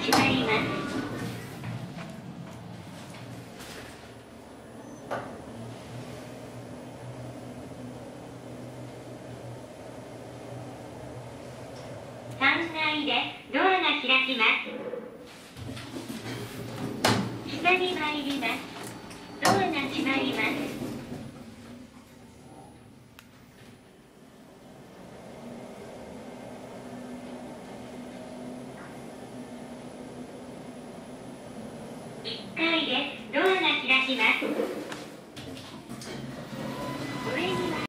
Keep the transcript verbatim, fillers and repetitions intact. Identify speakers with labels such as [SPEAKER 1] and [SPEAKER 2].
[SPEAKER 1] 閉まります。さん階でドアが開きます。下に参ります。ドアが閉まります。いっかいでドアが開きます。